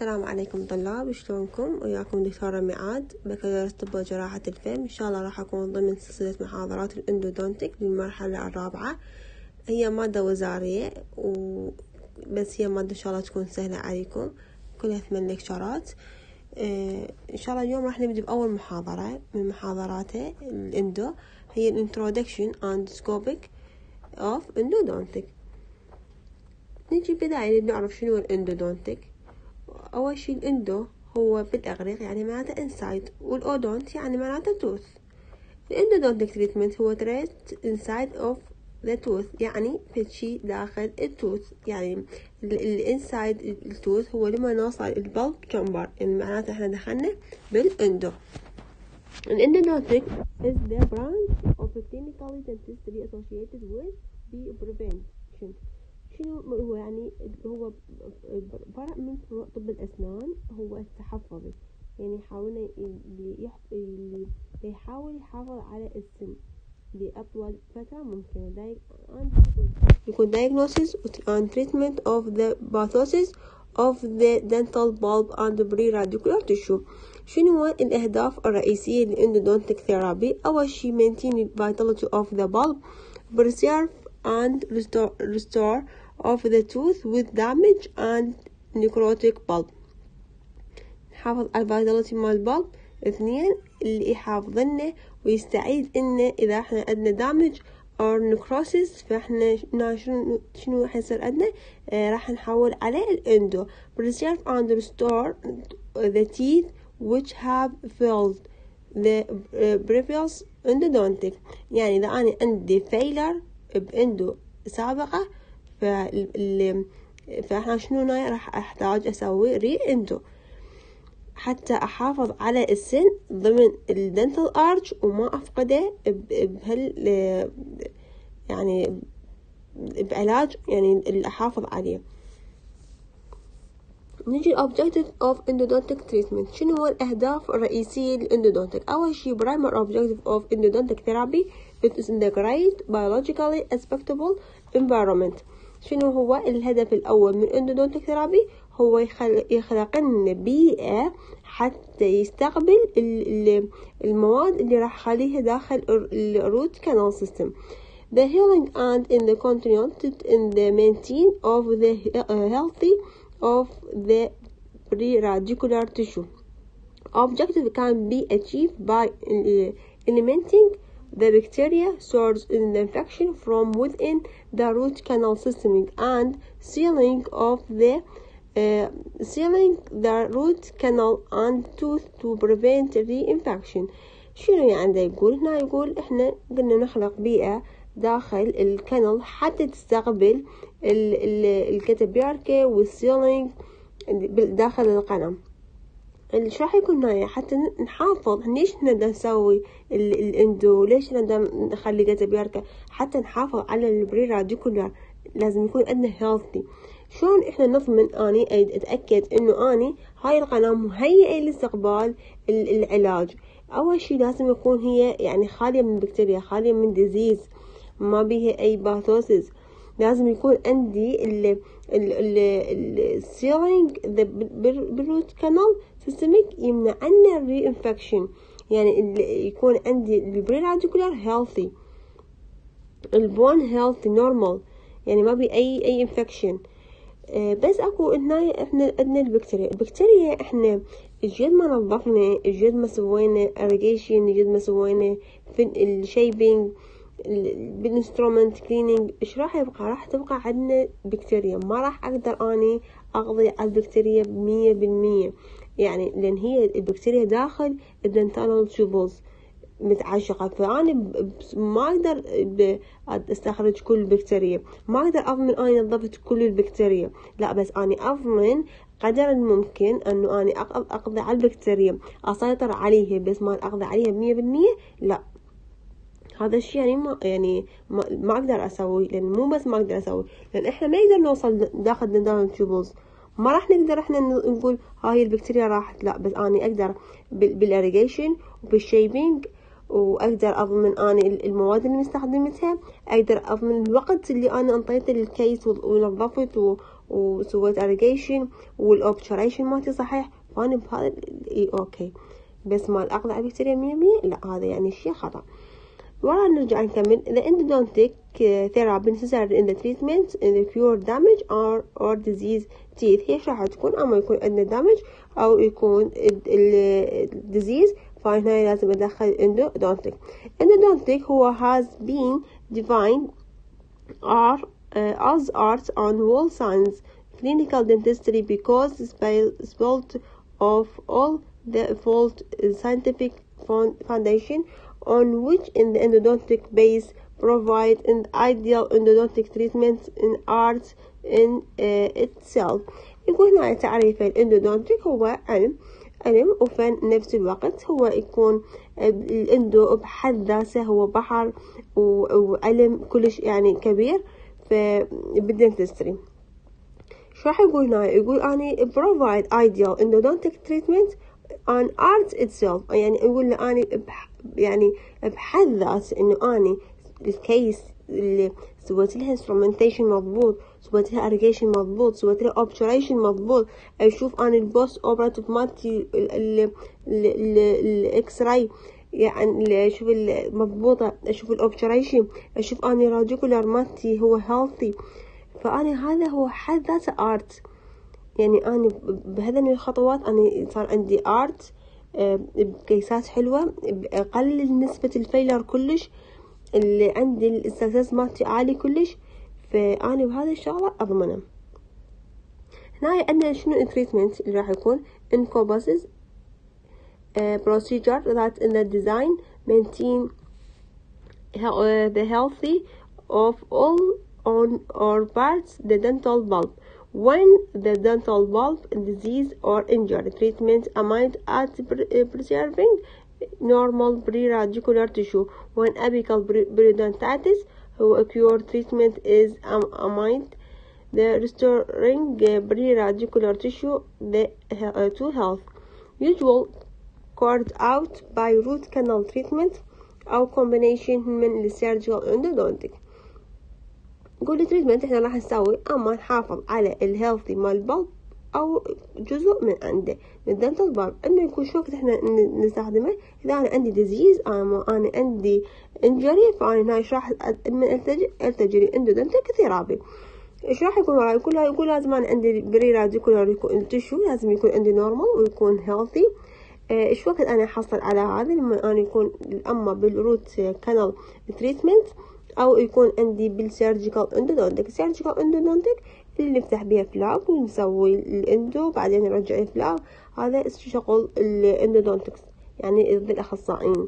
السلام عليكم طلاب، شلونكم؟ وياكم دكتورة ميعاد، بكالوريوس طب وجراحة الفم. إن شاء الله راح أكون ضمن سلسلة محاضرات الإندودونتيك للمرحلة الرابعة. هي مادة وزارية بس هي مادة إن شاء الله تكون سهلة عليكم، كلها 8 لكشرات. إن شاء الله اليوم راح نبدأ بأول محاضرة من محاضراته الإندو، هي Introduction and Scopic of Endodontic. نجي بداية نعرف شنو الإندودونتيك. أول شي الإندو هو بالإغريق يعني معناته إنسايد، والأودونت يعني معناته توث. الإندودونتيك تريتمنت هو تريت إنسايد أوف ذا توث، يعني في شي داخل التوث، يعني الإنسايد التوث هو لما نوصل البلب تشامبر، يعني معناته إحنا دخلنا بالإندو. الإندودونتيك is the branch of clinical dentistry associated with the prevention. شنو هو؟ يعني هو فرع من فروع طب الأسنان، هو التحفظي، يعني يحاول يحافظ على السن لأطول فترة ممكنة. يكون diagnosis and treatment of the pathosis of the dental bulb and pre-radicular tissue. شنو هو الأهداف الرئيسية للإندودونتيك ثيرابي؟ أول شي maintain vitality of the bulb, preserve and restore of the tooth with damage and necrotic bulb. نحافظ على الفيتاليتي مال البلب. 2 اللي يحافظنا ويستعيد إنه إذا إحنا عندنا damage or necrosis، فإحنا شنو حيصير عندنا؟ راح نحول على الإندو. preserve and restore the teeth which have failed the previous endodontic. يعني إذا أنا عندي failure بإندو سابقة، فإحنا شنو راح أحتاج أسوي ري إندو حتى أحافظ على السن ضمن الدنتال أرش وما أفقده يعني بعلاج، يعني اللي أحافظ عليه. نجي objective of endodontic treatment. شنو هو الأهداف الرئيسية للإندودونتيك؟ أول شي primary objective of endodontic therapy it is integrate biologically acceptable environment. شنو هو الهدف الأول من endodontic therapy؟ هو يخلق لنا بيئة حتى يستقبل المواد اللي راح خليها داخل الروت كانال سيستم. The healing and in the continuity in the maintain of the healthy of the pre-radicular tissue. Objective can be achieved by eliminating the bacteria source in the infection from within the root canal system and sealing the root canal and tooth to prevent reinfection. شنو يعني يقول هنا؟ يقول احنا قلنا نخلق بيئة داخل الكانال حتى تستقبل الكتابياركة والسيلينج داخل القناة. ايش راح يكون هنا؟ حتى نحافظ. ليش نقدر نسوي الاندو؟ ليش نقدر نخلي كتابياركة؟ حتى نحافظ على البري راديكولار، لازم يكون عندنا هيلثي. شلون احنا نضمن اني اتاكد انه اني هاي القناة مهيئة لاستقبال العلاج؟ اول شيء لازم يكون هي يعني خالية من بكتيريا، خالية من ديزيز، ما بيها اي باثوسيس. لازم يكون عندي السيلينج بالروت كانال سيستميك يمنع عنا الري انفكشن، يعني يكون عندي البري راديكولار هيلثي، البون هيلثي نورمال، يعني ما بي اي انفكشن. بس اكو هنا احنا عندنا البكتيريا احنا جد ما نظفنا، جد ما سوينا اريجيشن، جد ما سوينا في الشيبينج بالانسترومنت كلينينج، ايش راح يبقى؟ راح تبقى عندنا بكتيريا. ما راح اقدر اني اقضي على البكتيريا 100%، يعني لان هي البكتيريا داخل الدنتال تيوبلز متعشقة، فأنا ما أقدر أستخرج كل البكتيريا، ما أقدر أضمن أني نظفت كل البكتيريا، لا، بس أني أضمن قدر الممكن أنه أني أقضي على البكتيريا، أسيطر عليها، بس ما أقضي عليها 100%، لا. هذا الشيء يعني ما أقدر أسوي، لأن مو بس ما أقدر أسوي، لأن إحنا ما نقدر نوصل داخل دنتال تيوبلز، ما راح نقدر إحنا نقول هاي البكتيريا راحت، لا، بس أنا أقدر بالإريجيشن وبالشيبينج وأقدر أضمن أنا المواد اللي مستخدمتها، أقدر أضمن الوقت اللي أنا انطيته للكيس ونظفت وسويت irrigation والأوبتشريشن مالتي صحيح، فأنا بهذا أوكي. بس مال أقضي على بكتيريا 100% لا، هذا يعني شيء خطأ. ورا نرجع نكمل. The endodontic therapy necessary in the treatment in the cure damage or disease teeth. هي راح تكون أما يكون عندنا damage أو يكون disease، فهنا لازم أدخل endodontic. Endodontic هو has been defined as art on all science clinical dentistry because it's built of all the fault scientific foundation on which in the endodontic base provide an ideal endodontic treatment in art in itself. يقول هنا تعريف الاندودونتيك هو علم وفن نفس الوقت. هو يكون الاندو بحد ذاته هو بحر وعلم كلش يعني كبير بالدنتستري. شو راح يقول هنا؟ يقول أنا provide ideal endodontic treatment on art itself، يعني يقول له أنا يعني بحد ذات إنه أنا الكيس اللي سويت لها instrumentation مضبوط، سويت لها irrigation مضبوط، سويت لها obturation مضبوط، أشوف أنا البوست أوبراتيف مالتي الإكس راي يعني أشوف المضبوطة، أشوف الأوبتشريشن، أشوف أنا راديكولار مالتي هو healthy، فأنا هذا هو حد ذاته art. يعني أنا بهذين الخطوات أنا صار عندي art بكيسات حلوة، أقلل نسبة الفيلر كلش، اللي عندي السكسس مالتي عالي كلش، فأنا بهذا الشغلة أضمنه. هنا عندنا شنو التريتمنت اللي راح يكون encompasses procedure that in the design maintain the healthy of all on or parts the dental bulb. When the dental bulb disease or injury treatment aimed at preserving normal pre-radicular tissue. When apical periodontitis a cure treatment is aimed the restoring pre-radicular tissue to health. Usual carried out by root canal treatment أو combination من السيرجيكال endodontic. نقول تريتمنت احنا راح نسوي اما نحافظ على الهيلثي مال البلب او جزء من عنده من الدنتال بلب، انه يكون شو وقت احنا نستخدمه. اذا انا عندي ديزيز انا عندي انجري، فانا ايش راح التجي الاندودنتيك ثيرابي. ايش راح يكون معي؟ يقول لازم انا عندي بري راديكولار تيشو لازم يكون عندي نورمال ويكون هيلثي. ايش وقت انا احصل على هذا؟ لما انا يكون اما بالروت كانال تريتمنت او يكون عندي بالسيرجيكال اندودونتيك. السيرجيكال اندودونتيك اللي نفتح بيها فلاب ونسوي الاندو بعدين نرجع الفلاب، هذا شغل الاندودونتكس يعني الاخصائيين.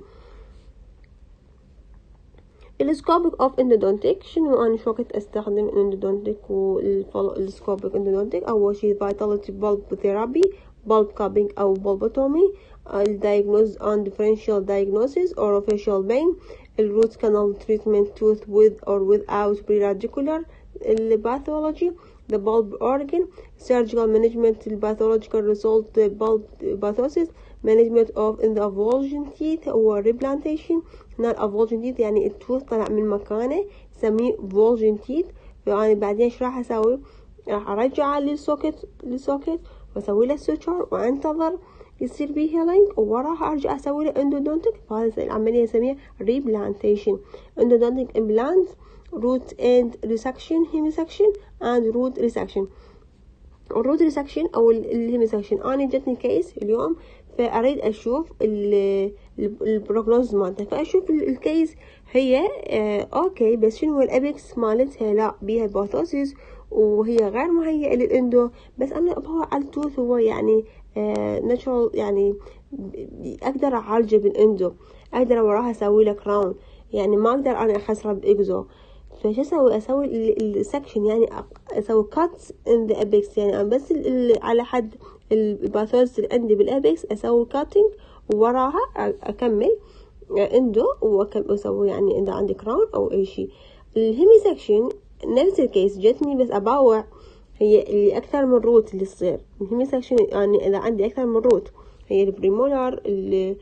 السكوبيك اوف اندودونتيك شنو؟ انا شو وقت استخدم الاندودونتيك والسكوبيك اندودونتيك؟ اول شيء فيتاليتي بلب ثيرابي، bulb cupping أو bulbotomy، diagnose on differential diagnosis or facial pain، root canal treatment tooth with or without pre-radicular pathology، the bulb organ، surgical management pathological result bulb pathosis، management of in the avulsion teeth or replantation. هنا avulsion teeth يعني التوث طلع من مكانه نسميه avulsion teeth. يعني بعدين ايش راح اسوي؟ راح ارجعه للسوكت واسوي له سوتشر وانتظر يصير بيه هيلينج، ووراها ارجع اسوي له اندودونتيك. فهذه العمليه نسميها ريبلانتيشن. اندودونتيك امبلانت، روت اند ريسكشن، هيميسكشن اند روت ريسكشن. الروت ريسكشن او الهيميسكشن، انا جتني كيس اليوم فاريد اشوف البروجنوز مالته، فاشوف الكيس هي اوكي بس شنو الابيكس مالتها لا بيها باثوسيس وهي غير مهيئة للإندو، بس أنا أبغى على التوث هو يعني ناتشورال، يعني أقدر أعالجه بالإندو، أقدر وراها أسوي له كراون، يعني ما أقدر أنا أخسره بإكزو. فش أسوي السكشن يعني أسوي كاتس إن ذا أبيكس، يعني أنا بس على حد الباثوز اللي عندي بالأبيكس أسوي كاتينج ووراها أكمل إندو وأسوي يعني إذا عندي كراون أو أي شيء. الهيمي سكشن نفس الكيس جتني بس أباوع هي اللي أكثر من روت اللي تصير. الهيمي سكشن يعني إذا عندي أكثر من روت هي البريمولار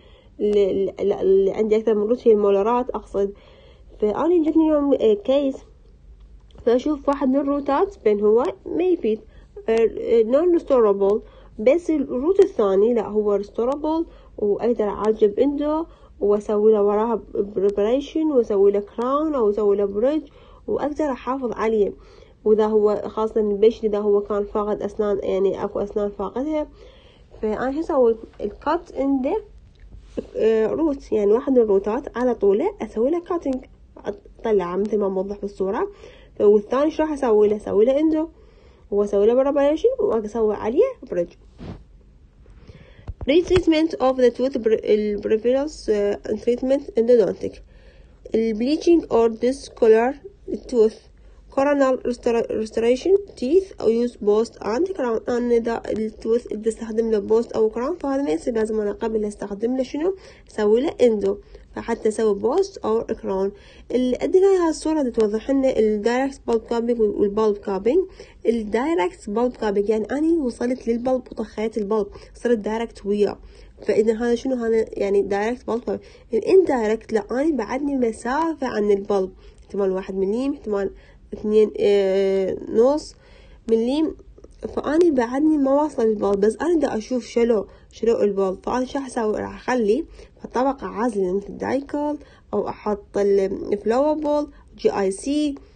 اللي عندي أكثر من روت هي المولارات أقصد. فأنا جتني يوم كيس، فأشوف واحد من الروتات بين هو ما يفيد non restorable، بس الروت الثاني لا هو restorable وأقدر أعالجه بإندو وأسوي له وراها preparation وأسوي له crown أو أسوي له bridge وأقدر أحافظ عليه. وإذا هو خاصة البيشنت إذا هو كان فاقد أسنان، يعني أكو أسنان فاقدها، فأنا أسوي الكات إن ذا روت، يعني واحد من الروتات على طوله أسوي له كاتنج أطلعه مثل ما موضح بالصورة. والثاني شو راح أسوي له؟ أسوي له إندو وأسوي له برابريشن وأسوي عليه بريدج. Retreatment of the tooth previous treatment endodontic. Bleaching or discolor tooth, coronal restoration teeth أو use post and crown. أنا إذا التوث بدي استخدم له post أو crown فهذا ما يصير، لازم أنا قبل استخدم له شنو؟ أسوي له إندو، فحتى أسوي بوست أو كراون. اللي عندنا هاي الصورة توضح لنا الدايركت بالب كابينج والبالب كابينج. الدايركت بالب كابينج يعني أنا وصلت للبلب وطخيت البلب صرت دايركت وياه، فإذا هذا شنو؟ هذا يعني دايركت بالب كابينج. الاندايركت لا، أنا بعدني مسافة عن البلب، احتمال 1 مليم، احتمال 2.5 مليم، فأنا بعدني ما واصلة للبلب، بس أنا دا أشوف شلو البلب. فأنا شو راح أسوي؟ راح أخلي طبقة عازلة مثل دايكل أو أحط الفلوبل GIC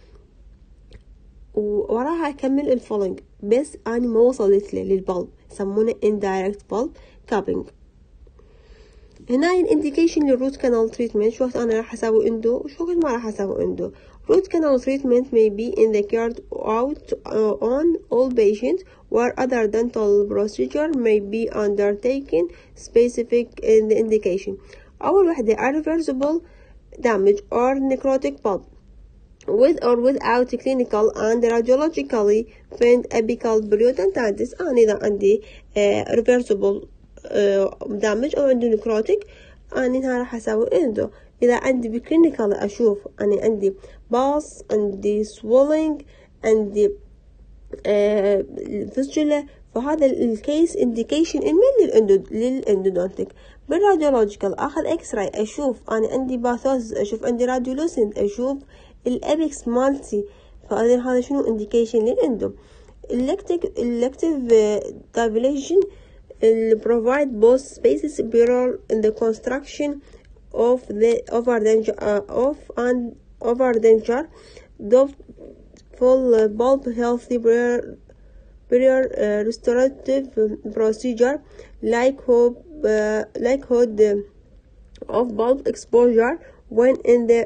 ووراها أكمل الفولنج، بس أنا ما وصلت له للبلب، يسمونه indirect bulb capping. هنا الانديكيشن للروت كانال تريتمنت، شو وقت أنا راح أسوي إندو وشو وقت ما راح أسوي إندو. Root canal treatment may be in the carried out on all patients, where other dental procedure may be undertaken specific in the indication. أول وحدة irreversible damage or necrotic pulp with or without clinical and radiologically found apical periodontitis. أنا إذا عندي reversible damage أو عندي necrotic أنا هنا راح أسوي إندو. إذا عندي بكلينيكال أشوف أنا عندي باص، عندي swelling، عندي فيستولا، فهذا الكيس انديكيشن للإندودونتيك. بالراديولوجيكال أخذ إكس راي أشوف أنا عندي باثوز، أشوف عندي راديولوسنت، أشوف الأبيكس مالتي، فهذا شنو انديكيشن للإندو. elective dilation provide both spaces superior in the construction of the overdenture full bulb healthy prior restorative procedure like hood of bulb exposure when in the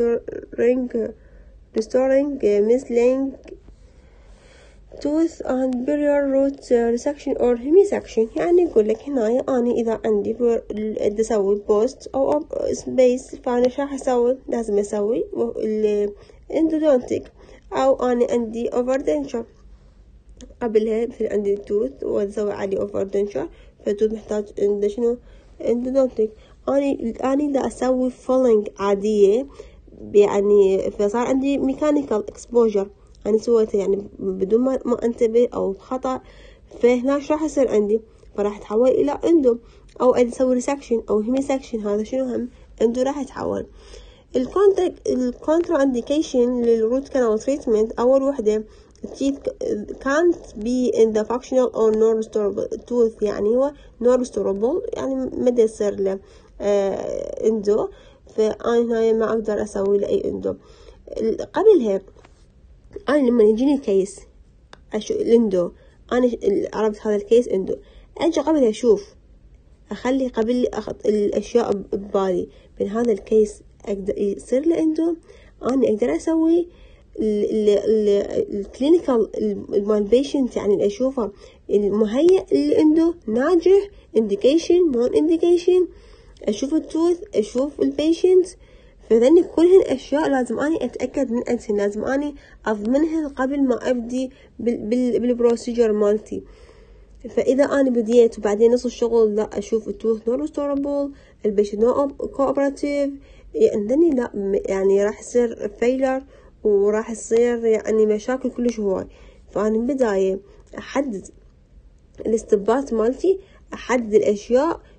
restoring mislaying tooth and superior root resection or hemisection. يعني يقول لك هنا أنا إذا عندي بدي أسوي بوست أو سبيس، فأنا شو راح أسوي؟ لازم أسوي الإندودونتيك، أو أنا عندي أوفردنشر قبلها، مثل عندي التوث وأسوي عليه أوفردنشر، فالتوث محتاج شنو؟ إندودونتيك. أنا دا أسوي فولينج عادية، يعني فصار عندي ميكانيكال إكسبوجر أنا سويته يعني بدون ما أنتبه أو خطأ، فهنا شو راح يصير عندي؟ فراح يتحول إلى إندو، أو أسوي ريسكشن أو هيميسكشن، هذا شنو هم؟ إندو راح يتحول. الكونترا إنديكيشن للروت كانال تريتمنت، أول وحدة teeth can't be in the functional or non-restorable tooth، يعني هو non-restorable يعني ما يصير له إندو، فأنا هنا ما أقدر أسوي له أي إندو. قبلها أنا لما يجيني كيس الإندو، أنا عرفت هذا الكيس إندو، أجي قبل أشوف أخلي قبل أخذ الأشياء ببالي من هذا الكيس أقدر يصير له إندو، أنا أقدر أسوي الكلينيكال مال بيشنت، يعني أشوفه المهيئ للإندو، ناجح، إنديكيشن، نون إنديكيشن، أشوف التوث، أشوف البيشنت، فذني كلهن أشياء لازم أني أتأكد من أنتن، لازم أني أضمنها قبل ما أبدي بالبروسيجر مالتي. فإذا أنا بديت وبعدين نص الشغل لا أشوف التوث نو ريستورابل، البيشنت نو كوبراتيف، يعني لا، يعني راح يصير فيلر وراح يصير يعني مشاكل كلش هواي. فأنا من بداية أحدد الاستبات مالتي، أحدد الأشياء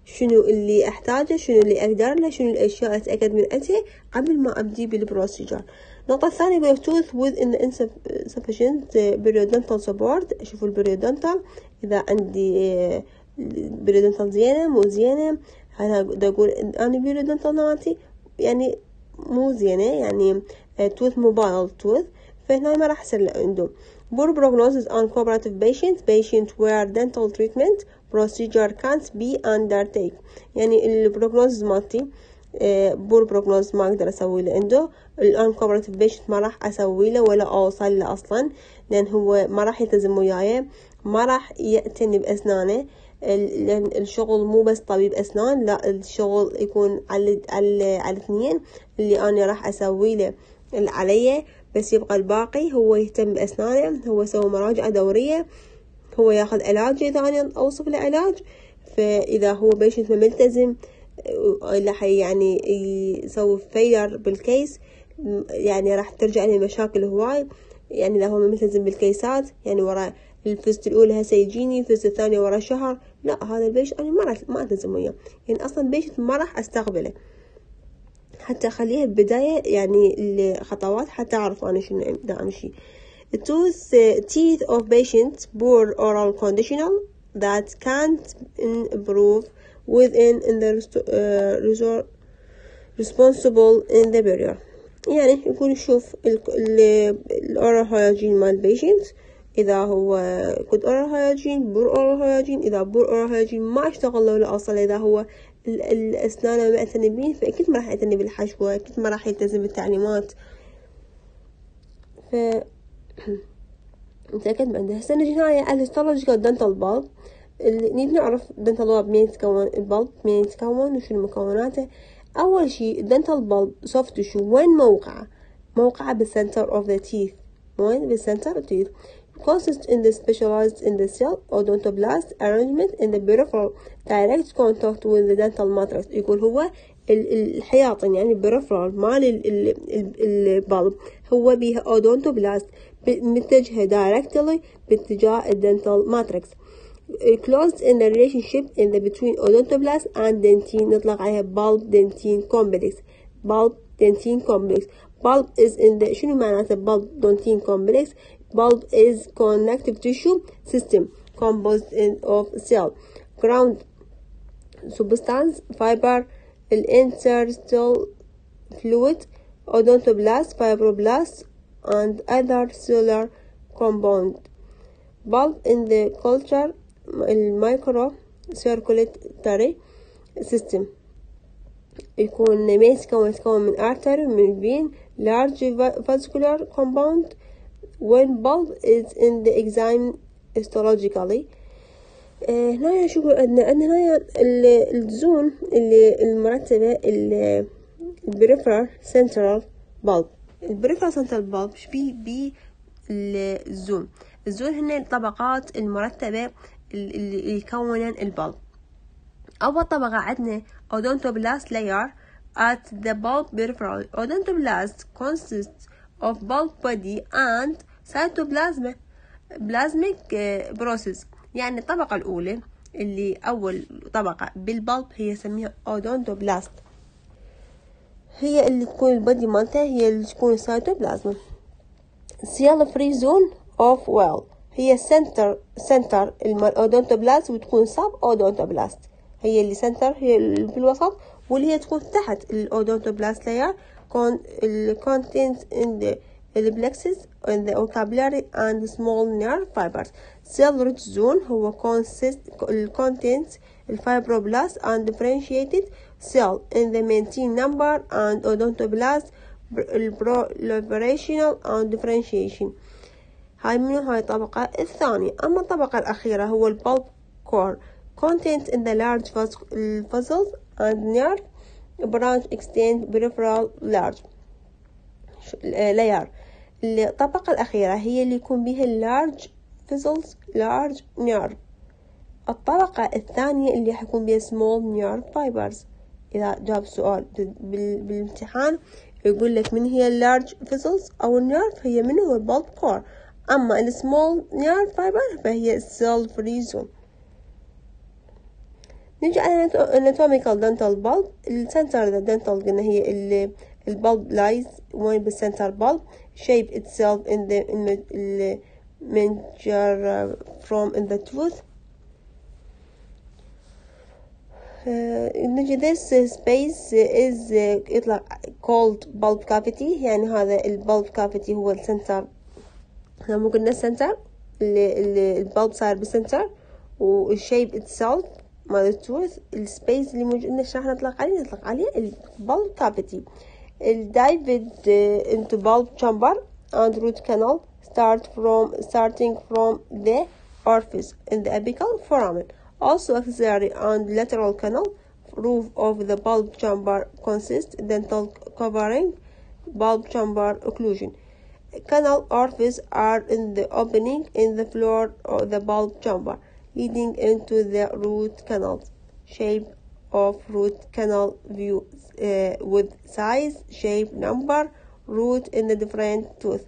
شنو اللي أحتاجه، شنو اللي أقدر له، شنو الأشياء اللي أتأكد من عندها قبل ما أبدي بالبروسيجر. النقطة الثانية يقول tooth with insufficient periodontal support. شوفوا البريودونتال، إذا عندي بريودونتال زينة مو زينة، هذا دا أقول أنا بريودونتال مالتي يعني مو زينة، يعني tooth مو بالغ tooth، فهنا ما راح يصير عنده. poor prognosis on cooperative patient where dental treatment procedure can't be undertaken. يعني البروجنوز مالتي بور بروجنوز ما اقدر اسوي له عنده. الان cooperative patient ما راح اسوي له ولا اوصل له اصلا، لان هو ما راح يلتزم وياي، ما راح يعتني باسنانه، لان الشغل مو بس طبيب اسنان، لا الشغل يكون على الاثنين. اللي انا راح اسوي له اللي علي، بس يبقى الباقي هو يهتم باسنانه، هو يسوي مراجعة دورية، هو ياخذ علاج اذا انا اوصف له علاج. فاذا هو بيشنت ما ملتزم راح يعني يسوي فيلر بالكيس، يعني راح ترجع لي مشاكل هواي. يعني اذا هو ما ملتزم بالكيسات، يعني ورا الفزت الاولى هسه يجيني، الفزت الثانية ورا شهر، لا هذا البيش انا ما التزم وياه، يعني اصلا بيشنت ما راح استقبله حتى اخليها بداية يعني الخطوات حتى اعرف انا شنو دا امشي. teeth of patients poor oral conditional that can't improve within the responsible in the barrier. يعني يكون يشوف الأورال هايجين مال البيشنت، إذا هو good oral hygiene poor oral hygiene. إذا poor oral hygiene ما اشتغل له ولا أصلا، إذا هو الأسنان ما اعتني بيه، فأكيد ما راح يعتني بالحشوة، أكيد ما راح يلتزم بالتعليمات. متأكد من عنده. هسه نجي هنا على histological dental bulb. نبي نعرف dental bulb منين يتكون، البلب منين يتكون وشنو مكوناته. أول شي dental bulb soft tissue وين موقعه بالcenter of the teeth، وين بالcenter of the teeth. consists in the specialized in the cell odontoblast arrangement in the peripheral direct contact with the dental matrix. يقول هو الحياطين يعني peripheral مال البلب هو بيها odontoblast متجهة directly باتجاه الدنتال ماتريكس. closed in the relationship in the between odontoblast and dentine نطلق عليها bulb dentine complex. bulb dentine complex. bulb is in the شنو معناته bulb dentine complex؟ bulb is connective tissue system composed of cell, ground substance, fiber, interstitial fluid, odontoblast, fibroblast, and other cellular compound. bulb in the culture المايكرو circulatory system يكون ما يتكون من artery من vein large vascular compound. when bulb is in the exam histologically. هنا شو عندنا هنا الزون اللي المرتبة البريفرال سنترال bulb. البريفرال سنترال bulb شبيه بالزون. الزون هنا الطبقات المرتبة اللي يكونن البلب. أول طبقة عندنا odontoblast layer at the bulb peripheral. odontoblast consists of bulb body and cytoplasmic process. يعني الطبقة الأولى اللي أول طبقة بالبلب هي سميها odontoblast، هي اللي تكون البودي مالتها، هي اللي تكون cytoplasm. cell free zone of well هي سنتر الأودونتوبلاست، وتكون سب أودونتوبلاست هي اللي سنتر هي اللي بالوسط، واللي هي تكون تحت الأودونتوبلاست لاير. contains in the plexus in the vocabulary and small nerve fibers. cell rich zone هو contains الفibroblast and differentiated cell in the maintain number and odontoblast proliferation and differentiation. هاي الطبقة الثانية. أما الطبقة الأخيرة هو البلب core contains in the large vessels and nerve branch extend peripheral large layer. الطبقة الأخيرة هي اللي يكون بها large vessels large nerve. الطبقة الثانية اللي حيكون بها small nerve fibers. إذا جاب سؤال بالامتحان يقول لك من هي large vessels أو nerve، هي من هو البلب core. أما السمول نيرف فايبر فهي cell free zone. نيجي على anatomical dental bulb. السنتر dental قلنا هي البulb lies وين بالسنتر bulb shape itself in the manger from in the tooth. نجي this space is يطلع called bulb cavity. يعني هذا البulb cavity هو السنتر. احنا مو قلنا السنتر البulb صار بالسنتر والشيب itself مال التوث السبيس اللي موجود ايش راح نطلق عليه البulb cavity. Dived into bulb chamber and root canal starting from the orifice in the apical foramen. Also axillary and lateral canal roof of the bulb chamber consists dental covering bulb chamber occlusion. Canal orifices are in the opening in the floor of the bulb chamber leading into the root canals. Shape of root canal view with size, shape, number, root in the different tooth.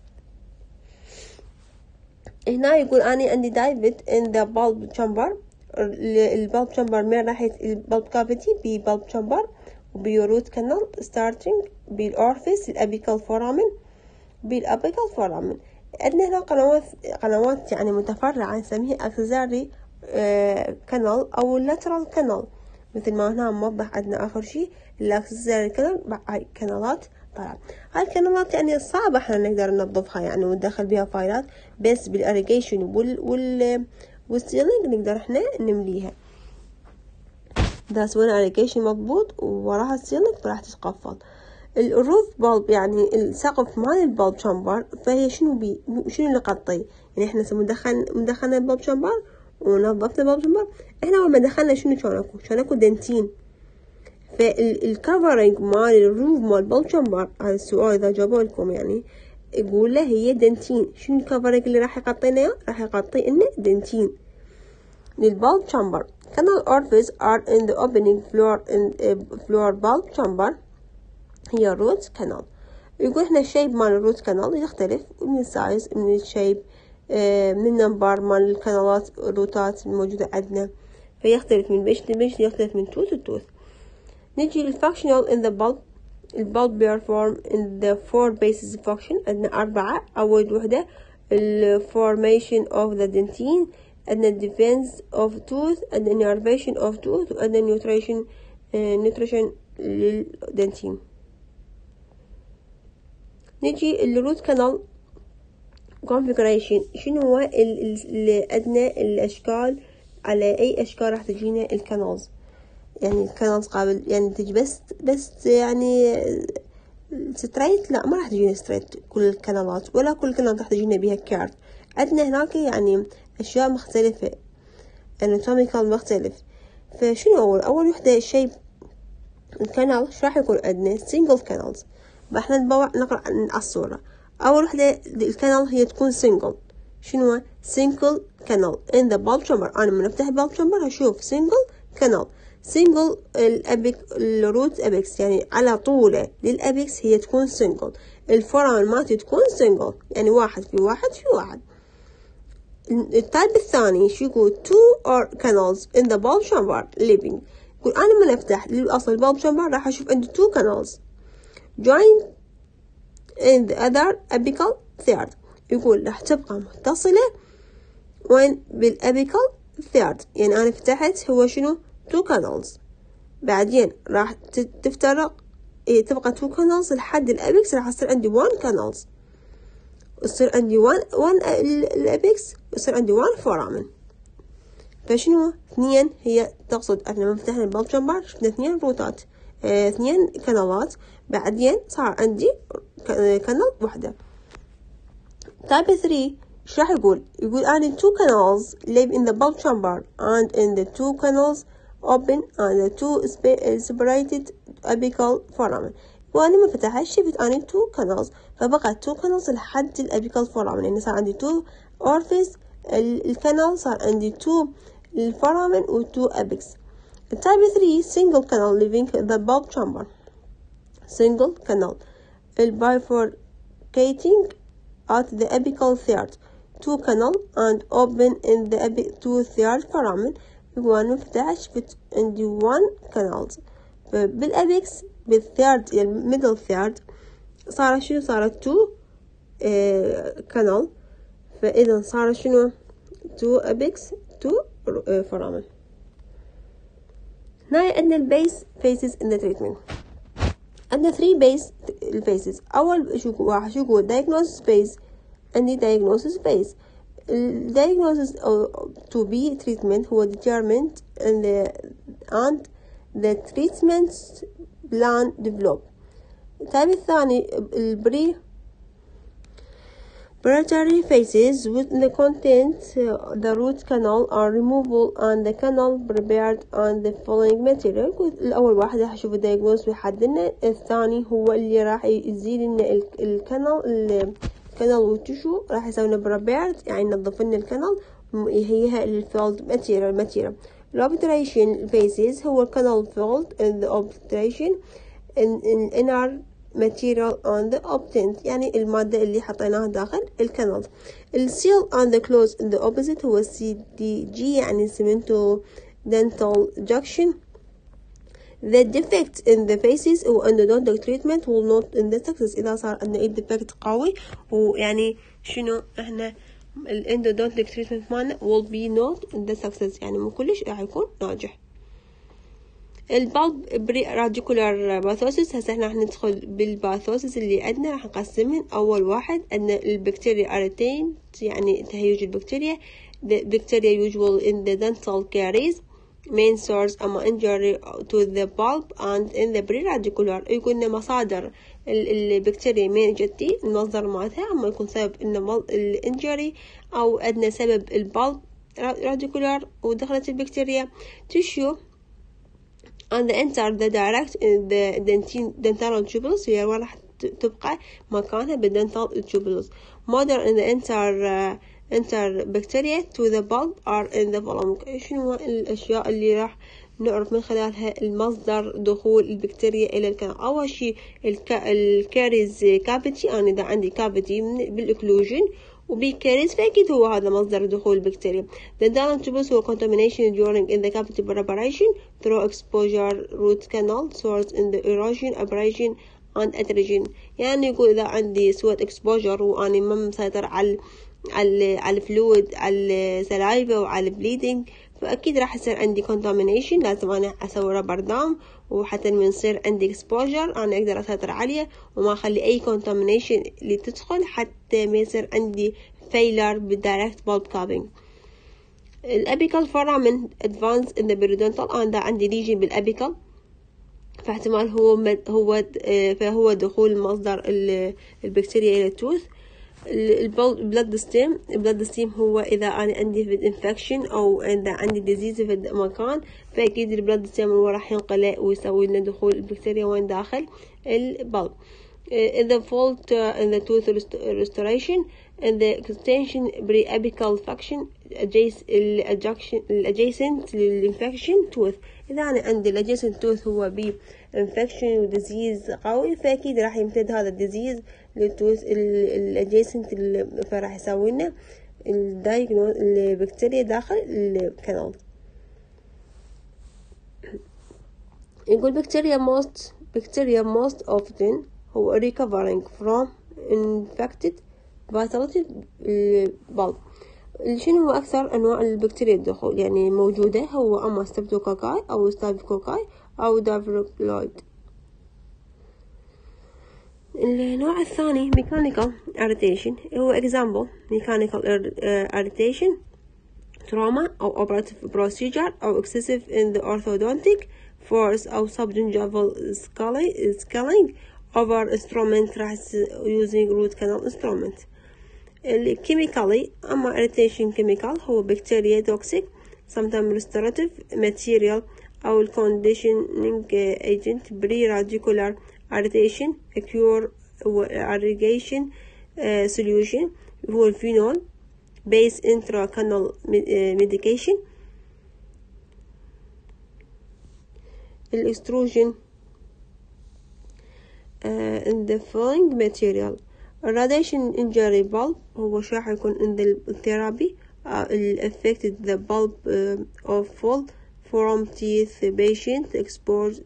هنا يقول أنا عندي dived in the bulb chamber. البulb chamber من ناحية البulb cavity bulb chamber وبروت كانال starting بالأورفيس الأبيكال فورامن بالأبيكال فورامن. عندنا هنا قنوات يعني متفرعة نسميها أكسسوري كانال أو lateral كانال. مثل ما هنا موضح عندنا آخر شيء الأكسسوري كانال هاي كانالات طبعا. هاي الكانالات يعني صعبة احنا نقدر ننظفها يعني وندخل بها فايلات بس بالإريجيشن والسيلينج نقدر احنا نمليها. إذا سوينا إريجيشن مضبوط ووراها السيلينج فراح تتقفل. الروف بالب يعني السقف مال البالب شامبر فهي شنو اللي قطي يعني احنا مدخلنا البالب شامبر ونظفنا البالب شامبر. احنا اول ما دخلنا شنو كان اكو دنتين. فالكفرنج مال الروف مال البالب شامبر هذا السؤال اذا جاوبوا لكم يعني يقول له هي دنتين. شنو الكفرنج اللي راح يغطينا راح يغطي لنا دنتين للبالب شامبر. Canal orifices are in the opening floor bulb chamber هي روت كانال. يقول احنا الشيب مال الروت كانال يختلف من السايز من الشيب من النمبر مال الكانالات الروتات الموجودة عندنا فيختلف من بيش لبيش يختلف من توث لتوث. نجي للفانكشنال in the bulb. البulb perform in the 4 bases function. عندنا 4. أول وحدة formation of the dentine عندنا defense of tooth عندنا innervation of tooth وعندنا nutrition للدنتين. نجي الروت كانال configuration. شنو هو اللي عندنا الأشكال على أي أشكال راح تجينا الكانالز. يعني الكانالز قابل يعني تجي بس يعني ستريت لا ما راح تجينا ستريت كل الكانالات ولا كل الكانالات راح تجينا بيها كيرف. عندنا هناك يعني أشياء مختلفة anatomical مختلف. فشنو أول وحدة شيب الكانال شو راح يكون عندنا single canals. احنا نقرأ عن الصورة. أول وحدة الكانال هي تكون single. شنو single canal in the bulb chamber. أنا من أفتح bulb chamber هشوف single canal. single الروت أبيكس يعني على طوله للأبيكس هي تكون single. الفورامن مالتي تكون single يعني واحد في واحد. التايب الثاني شو يقول two or canals in the bulb chamber living. يقول أنا من أفتح الأصل bulb chamber راح أشوف عندي two canals joined in the other apical third. يقول راح تبقى متصلة وين بالأبيكال third. يعني أنا فتحت هو شنو two canals بعدين راح تفترق تبقى two canals لحد الأبيكس راح يصير عندي one canals يصير عندي one الأبيكس يصير عندي one foramen. فشنو 2 هي تقصد أن لما فتحنا البالب شامبر شفنا 2 روتات 2 كانالات بعدين صار عندي كانال واحدة. تايب 3 ايش راح يقول أنا 2 canals live in the bulb chamber and in the 2 canals open and the 2 separated apical foramen. وأنا ما فتحت شفت أنا 2 canals فبقى 2 canals لحد الأبيكال foramen يعني صار عندي 2 orifice الكانال صار عندي 2 الفورامن و 2 apex. Type 3 single canal living the bulb chamber. Single canal bifurcating at the apical third. 2 canal and open in the 2 third foramen 1 11 عندي 1 canals. بالابيكس بالثيرد يعني middle third صار شنو؟ صارت 2 canal. فإذا صار شنو؟ 2 apex 2 foramen. هنا عندنا البيس phases in the treatment. عندنا 3 base phases. أول واحد شو هو diagnosis phase. عندي diagnosis phase. diagnosis to be treatment هو determined and the treatment plan develop. التعب الثاني preparatory phases with the content the root canal are removable and the canal prepared on the following material. الأول واحد راح أشوف diagnose ويحددنا. الثاني هو اللي راح يزيد لنا الكانال والتشو راح يسوينا prepared يعني ننظف لنا الكانال يهيئها للفيلد material. الobturation phases هو canal filled in the obturation in inner material on the obtent يعني المادة اللي حطيناها داخل الكانال. seal on the close in the opposite هو CDG يعني cemento dental junction. the defect in the faces هو endodontic treatment will not in the success. إذا صار عندنا defect قوي ويعني شنو احنا endodontic treatment مالنا will be not in the success يعني مو كلش راح يكون ناجح. البالب بري راديكولار باثوسيس. هسه احنا راح ندخل بالباثوسيس اللي عندنا. راح نقسمهم. اول واحد عندنا البكتيريا اريتين يعني تهيج البكتيريا. the bacteria usual in the dental caries main source اما injury to the bulb and in the pre-radicular يكون مصادر البكتيريا مين جتي المصدر مالتها اما يكون سبب ان الانجري او عندنا سبب البالب radicular ودخلت البكتيريا tissue and enter the direct the dental tubules هي راح تبقى مكانها بالdental tubules. Mother and enter bacteria to the bulb are in the following. شنو الأشياء اللي راح نعرف من خلالها المصدر دخول البكتيريا إلى الكلام. أول شيء الكاريز كافيتي. أنا إذا عندي كافيتي بالإكلوجن وبالكاريز فأكيد هو هذا مصدر دخول البكتيريا. The dental tubules هو contamination during in the cavity preparation through exposure root canal source in the erosion abrasion and atresion. يعني يقول إذا عندي سوى exposure وأنا ما مسيطر على الفلويد على السلايفا وعلى البليدنج فأكيد راح يصير عندي contamination. لازم أنا أسوي رابر دام وحتى من يصير عندي exposure أنا أقدر أسيطر عليه وما أخلي أي contamination اللي تدخل حتى ما يصير عندي failure بالdirect bulb capping. الأبيكال foramen advance in the periodontal. أنا عندي lesion بالأبيكال فاحتمال فهو دخول مصدر البكتيريا إلى التوث. البلد ستيم هو إذا أنا عندي في infection أو إذا عندي disease في مكان فأكيد البلد ستيم هو راح ينقله ويسوي لنا دخول البكتيريا وين داخل البلد. the fault in the tooth restoration and the extension pre-apical function adjacent للinfection tooth. إذا أنا عندي adjacent tooth هو infection و disease قوي فأكيد راح يمتد هذا disease للتوث adjacent فراح يسوي لنا البكتيريا داخل الكانال. يقول bacteria most often هو recovering from infected vitality bulb. شنو هو أكثر أنواع البكتيريا الدخول يعني موجودة هو أما ستريبتوكوكاي أو ستافيلوكوكاي أو دافلويد. النوع الثاني mechanical irritation هو example mechanical irritation trauma أو operative procedure أو excessive in the orthodontic force أو subgingival scaling over instrument راح using root canal instrument. chemically أما irritation chemical هو bacteria toxic sometimes restorative material أو conditioning agent pre-radicular irritation cure irrigation solution هو الفينول base intracanal medication. extrusion in the following material. radiation injury bulb هو راح يكون in the therapy affected the bulb of fall from teeth patient exposed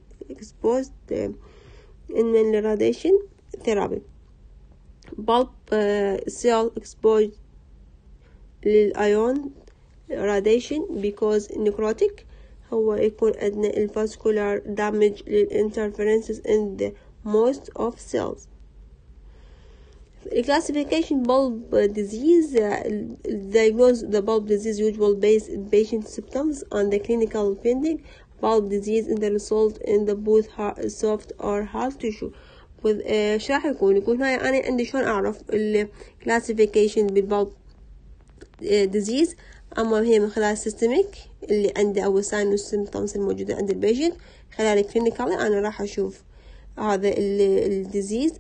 in radiation therapy. bulb cell exposed للأيون radiation because necrotic هو يكون عندنا vascular damage للinterferences in the most of cells. Classification bulb disease diagnose the bulb disease usual based patient symptoms on the clinical finding. bulb disease in the result in the both soft or hard tissue. شو راح يكون هاي أنا عندي شلون أعرف classification بالبulb disease. أما هي من خلال systemic اللي عنده أو sign symptoms الموجودة عند البيشنت. خلال clinical أنا راح أشوف هذا الديزيز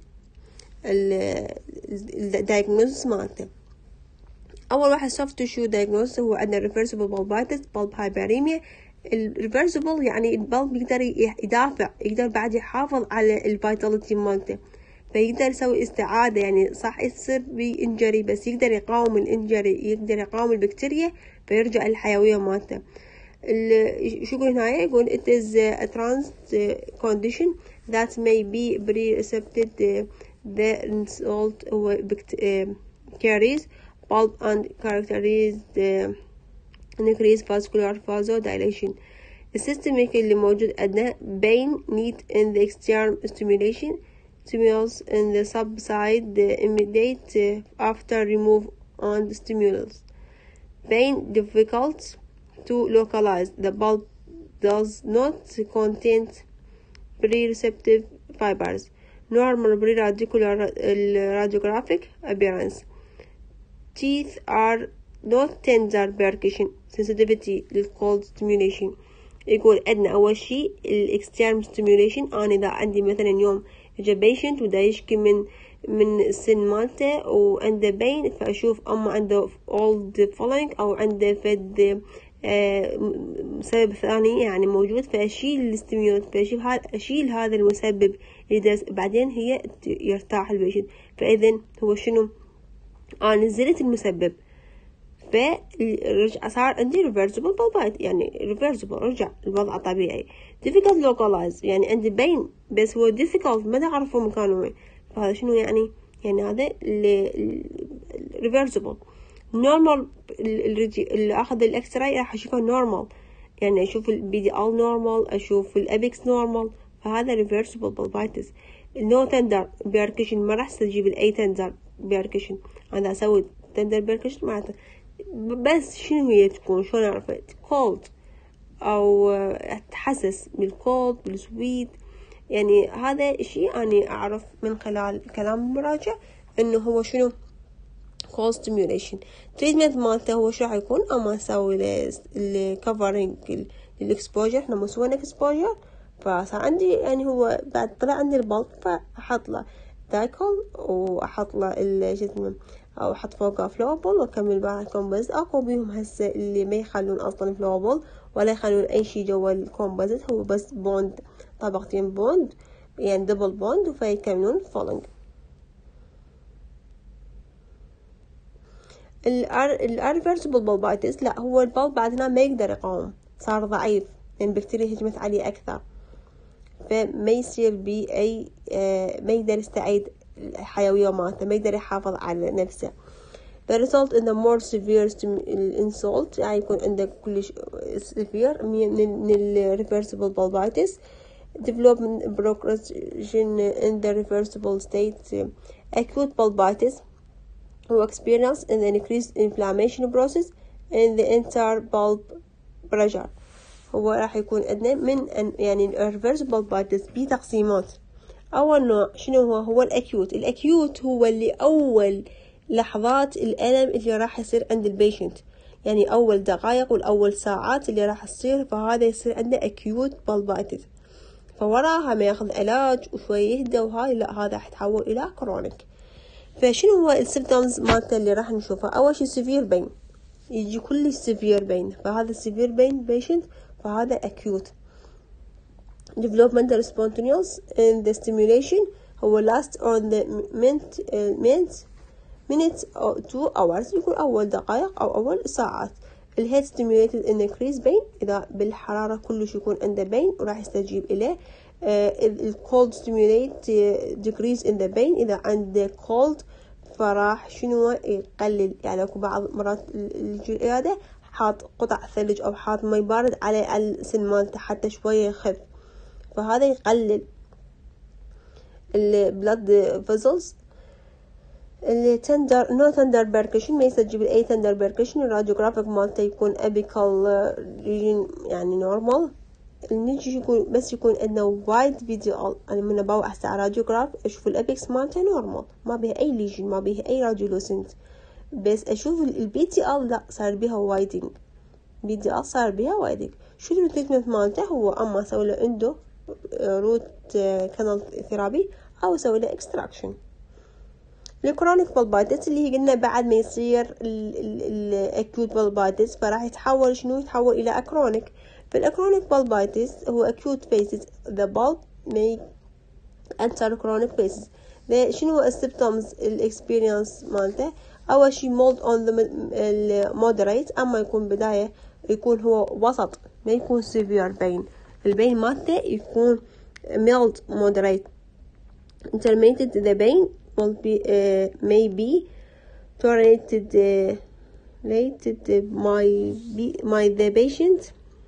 الدايجنوز مالته. أول واحد soft tissue diagnosis هو عندنا reversible bulbitis bulb hyperemia. الريفرسبل يعني البلب يقدر يدافع، يقدر بعد يحافظ على الفيتاليتي مالته، فيقدر يسوي استعادة، يعني صح يصير بإنجري بس يقدر يقاوم الإنجري، يقدر يقاوم البكتيريا فيرجع الحيوية مالته. شو يقول هنا؟ يقول it is a trans condition that may be pre-recepted the insult carries bulb and characterized increase vascular vasodilation. السيستميك اللي موجود عندنا pain need in the external stimulation stimulus in the subside immediate after remove on stimulus. Pain difficult to localize. The bulb does not contain pre-receptive fibers. Normal pre-radiographic appearance. Teeth are not tender percussion sensitivity للcold stimulation. يقول عندنا أول شيء الexternal stimulation. أنا إذا عندي مثلا يوم إجا patient ودا يشكي من السن مالته وعنده pain، فأشوف أما عنده old following أو عنده فد سبب ثاني يعني موجود، فأشيل الستيميولات، أشيل هذا المسبب اللي بعدين هي يرتاح البيشنت. فإذا هو شنو؟ أنا نزلت المسبب فرجع صار عندي reversible bulbitis، يعني reversible رجع الوضع طبيعي. difficult localize يعني عندي pain بس هو difficult ما أعرفه مكانه وين، فهذا شنو يعني هذا reversible. normal اللي أخذ الإكس راي راح أشوفه normal، يعني أشوف البي دي ال normal، أشوف الأبيكس normal، فهذا reversible bulbitis. no tender percussion ما راح تجيب الأي tender percussion. أنا أسوي tender percussion معناته بس شنو هي تكون، شلون أعرف cold أو أتحسس بالcold بالسويت، يعني هذا الشيء أنا أعرف من خلال كلام المراجع إنه هو شنو cold stimulation. treatment مالته هو شو راح يكون؟ أما أسوي ال covering الexposure. إحنا مو سوينا exposure فصار عندي يعني هو بعد طلع عندي البلب فأحط له دايكول وأحط له أو أحط فوقه فلوبل وأكمل بعد كومبوزيت. أكو بيهم هسه اللي ما يخلون أصلا فلوبل ولا يخلون أي شيء جوا الكومبوزيت، هو بس بوند، طبقتين بوند يعني دبل بوند فيكملون فولينج. الريفرسبل bulbitis لا، هو البلب بعد هنا ما يقدر يقاوم، صار ضعيف لأن البكتيريا هجمت عليه أكثر، فما يصير بي أي ما يقدر يستعيد الحيوية مالته، ما يقدر يحافظ على نفسه. the result in the more severe insult يعني يكون عندك كلش severe من reversible bulbitis. development progression in the reversible state. acute bulbitis who experience an increased inflammation process in the entire bulb pressure. هو راح يكون عندنا من يعني reversible bulbitis بتقسيمات. أول نوع شنو هو الأكيوت هو اللي أول لحظات الألم اللي راح يصير عند البيشنت، يعني أول دقائق والأول ساعات اللي راح تصير، فهذا يصير عندنا acute bulbitis. فوراها ما ياخذ علاج وشوي يهدى وهاي لا، هذا راح يتحول إلى chronic. فشنو هو السيمبتومز مالته اللي راح نشوفها؟ أول شي severe pain، يجي كل severe pain، فهذا severe pain patient فهذا acute. developmental spontaneous in the stimulation هو last on the minutes أو 2 hours يكون أول دقائق أو أول ساعات. الهيد stimulated increase pain إذا بالحرارة كلش يكون عنده pain وراح يستجيب إليه. الcold stimulate decrease in the pain إذا عنده cold فراح شنو يقلل. يعني أكو بعض مرات العيادة حاط قطع ثلج أو حاط مي بارد على السن مالته حتى شوية يخف، فهذا يقلل blood vessels. التندر no tender percussion ما يستجيب لأي tender percussion. الراديوغرافيك مالته يكون apical region يعني normal. نجي يكون بس يكون عندنا wide visual. أنا من أبغى أحس على راديوغراف أشوف الأبيكس مالته normal ما بيها أي ليجن ما بيها أي راديولوسنت، بس أشوف البي تي ال لا صار بيها وايدنج. بي تي ال صار بيها وايدنج. شو التريتمنت مالته؟ هو أما أسوي له عنده روت كانال ثيرابي أو أسوي له اكستراكشن. الكرونيك بالبايتس اللي هي قلنا بعد ما يصير الاكيوت بالبايتس فراح يتحول شنو؟ يتحول إلى أكرونيك. في الأكرونيك بالبايتس هو acute phases the bulb may enter chronic phases. شنو السيمبتومز الاكسبيرينس مالته؟ أول شي mold on the moderate. أما يكون بداية يكون هو وسط ما يكون severe pain. البين مالته يكون mild moderate. intermittent the pain will be may be tolerated by the patient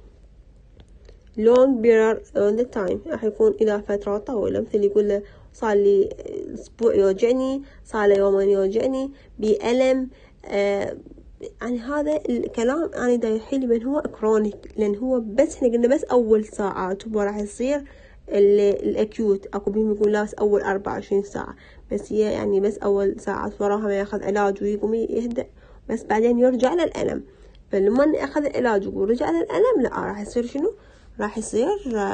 long period on the time. راح يكون إلى فترة طويلة، مثل يقول له صار لي أسبوع يوجعني، صار لي يومين يوجعني بألم. يعني هذا الكلام أنا دا يحيل من هو كرونيك، لأن هو بس إحنا قلنا بس أول ساعات هو راح يصير الأكيوت. أكو بيهم يقول لا بس أول 24 ساعة، بس هي يعني بس أول ساعات وراها ما ياخذ علاج ويقوم يهدأ، بس بعدين يرجع للألم. فلما أخذ علاج ورجع للألم لا راح يصير شنو؟ راح يصير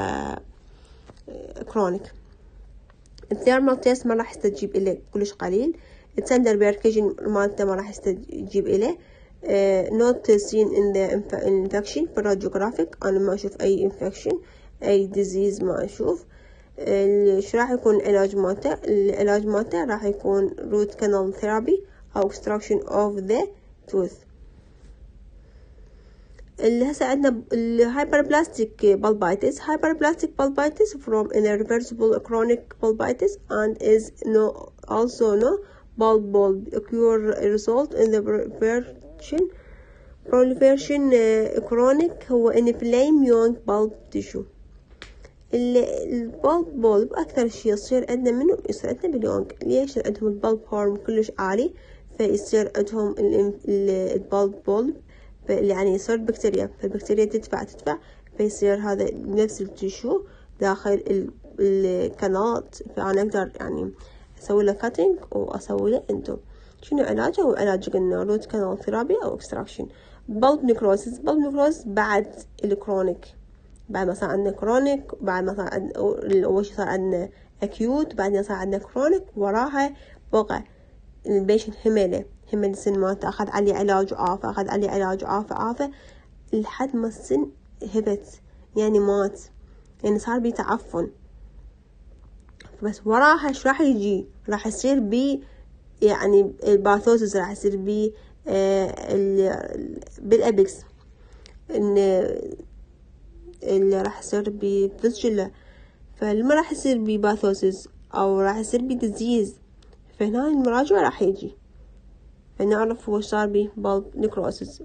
كرونيك. الثيرمال تيست ما راح يستجيب إليه كلش قليل. التندر بيركيشن مالته ما راح يستجيب إليه. not seen in the infection. في الراديوغرافيك أنا ما أشوف أي infection أي disease ما أشوف. شو راح يكون العلاج مالته؟ العلاج مالته راح يكون root canal therapy أو extraction of the tooth. اللي هسه عندنا الهايبربلاستيك بالبايتس. hyperplastic bulbitis from irreversible chronic bulbitis and is also no bulb occur result in the proliferation chronic هو inflame young bulb tissue. البلب أكثر شيء يصير عندنا منه يصير عندنا باليونج. ليش؟ عندهم البلب هورم كلش عالي فيصير عندهم البلب يعني يصير بكتيريا، فالبكتيريا تدفع فيصير هذا نفس التشو داخل الكنات. فأنا أقدر يعني أسوي له كاتينج وأسوي له اندو. شنو علاجه؟ هو علاج قلنا روت كانال ثيرابي أو اكستراكشن. بلب نيكروسيس بعد الكرونيك، بعد ما صار عندنا كرونيك، بعد ما صار عندنا أول شي صار عندنا أكيوت، بعدين صار عندنا كرونيك، وراها بقى البيشنت همل السن مالته أخذ عليه علاج وعافى، أخذ عليه علاج وعافى لحد ما السن هبت يعني مات، يعني صار بيه تعفن. بس وراها ايش راح يجي؟ راح يصير بي يعني الباثوسيس، راح يصير بي بالأبيكس اللي راح يصير بفيسجلة. فلما راح يصير بباثوسيس أو راح يصير بديزيز فهنا المراجعة راح يجي فنعرف هو صار به بالب نيكروسيس.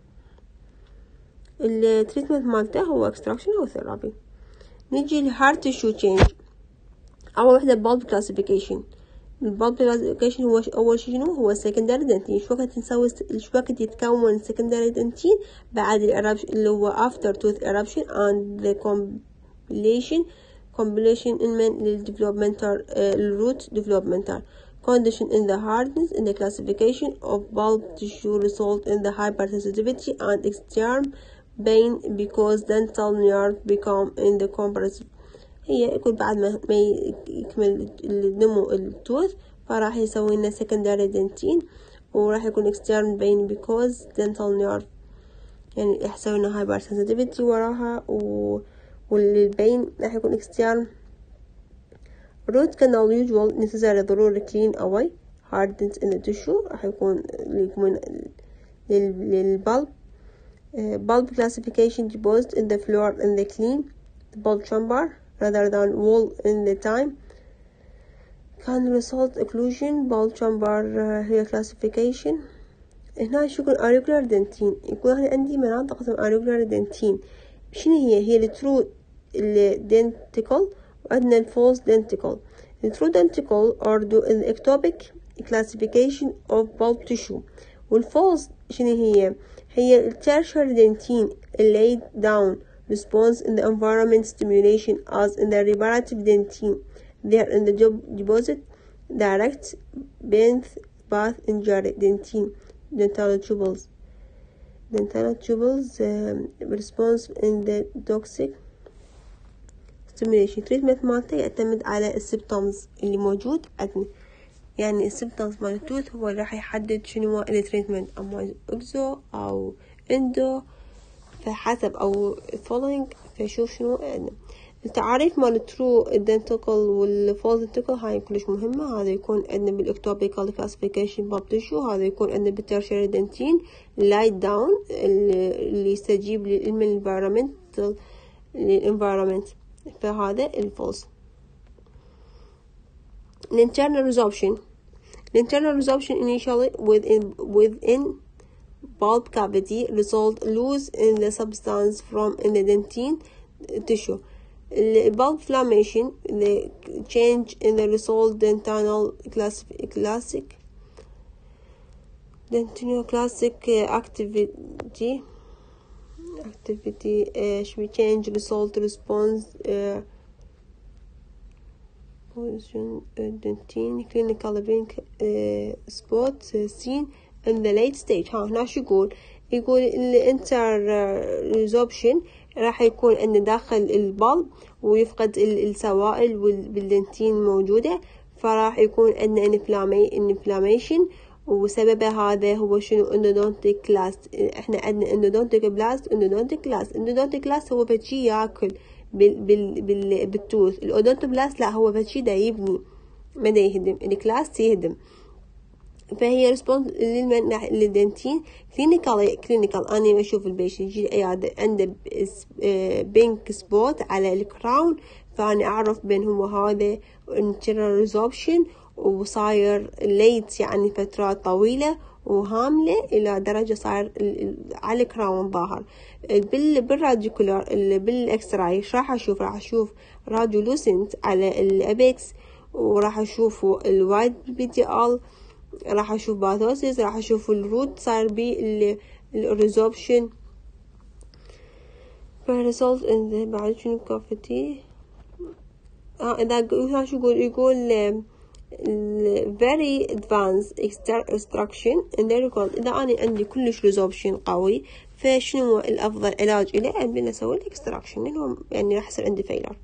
التريتمنت مالته هو اكستراكشن أو ثيرابي. نجي لهارت تيشو تشينج. أول وحدة بالب كلاسيفيكيشن. البالب كلاسيفيكيشن هو أول شيء شنو هو secondary dentin. شو وقت نسوي شو وقت يتكون secondary dentin بعد الإرابشن اللي هو after tooth eruption and the compilation للdevelopmental root developmental condition in the hardness in the classification of bulb tissue result in the hypersensitivity and extreme pain because dental nerve become in the compressive. هي يكون بعد ما يكمل النمو التوث فراح يسوي لنا secondary dentin وراح يكون extreme pain because dental nerve يعني يحصل لنا hypersensitivity وراها والبين راح يكون extreme. root canal usual necessary ضروري clean away hardens in the tissue راح يكون للبulb. Bulb classification deposed in the floor in the clean bulb chamber rather than wall in the time can result occlusion. bulb chamber هي classification. هنا شو يقول auricular dentin، يقول هنا عندي مناطق اسمها auricular dentin. شنو هي الترو denticle وعندنا الفولس denticle. الترو denticle are the ectopic classification of bulb tissue، والفولس شنو هي tertiary dentin laid down response in the environment stimulation as in the reparative dentin. There in the deposit direct path injury dentin dental tubules response in the toxic stimulation. treatment مالته يعتمد على السيمبتومز اللي موجود عندنا، يعني السيمبتومز مال التوث هو راح يحدد شنو التريتمنت، اما اكزو او اندو فحسب او فولوينج فشوف شنو عندنا. التعاريف مال الترو دنتيكل والفولس دنتيكل هاي كلش مهمة. هذا يكون عندنا بالاكتوبيكال كلاسيفيكيشن باب تيشو، هذا يكون عندنا بالترشري دنتين لايت داون اللي يستجيب للانفيرومنت فهذا الفولس. الانترنال resorption initially within bulb cavity result loose in the substance from in the dentine tissue. bulb inflammation, the change in the result dentinal classic activity should change result response dentine clinical pink spot seen in the late stage. هنا شو يقول الانتر resorption راح يكون عندنا داخل البلب ويفقد السوائل بالدنتين موجودة، فراح يكون عندنا inflammation وسببه هذا هو شنو endodontic class. احنا عندنا endodontic blast endodontic class هو بشي ياكل بالتوث. الاودونتوبلاست لا هو بشي دا يبني ما دا يهدم، الكلاس يهدم. فهي ريسبونس للدنتين كلينيكال أنا أشوف البيشنت يجي عيادة عنده بينك سبوت على الكراون، فأنا أعرف بين هو هذا internal resorption وصاير ليت يعني فترات طويلة وهاملة إلى درجة صاير على الكراون ظاهر. بالراديكولار بالإكسراي راح أشوف راديولوسنت على الأبيكس، وراح أشوف الوايد BTL، راح أشوف باثوسيس، راح أشوف الروت صار بي الريزوربشن result in the بعد شنو كافتي. إذا شو يقول very advanced extraction in the record. إذا أنا عندي كلش resorption قوي فشنو الأفضل علاج إليه؟ عندنا نسوي extraction لأنه يعني راح يصير عندي failure.